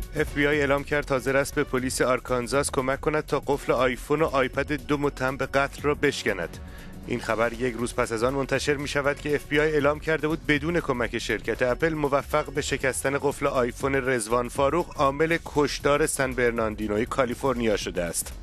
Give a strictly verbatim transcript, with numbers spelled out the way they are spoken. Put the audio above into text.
اف بی آی اعلام کرد حاضر است به پلیس آرکانزاس کمک کند تا قفل آیفون و آیپد دو متهم به قتل را بشکند. این خبر یک روز پس از آن منتشر می شود که اف بی آی اعلام کرده بود بدون کمک شرکت اپل موفق به شکستن قفل آیفون رضوان فاروق، عامل کشتار سن برناردینوی کالیفرنیا شده است.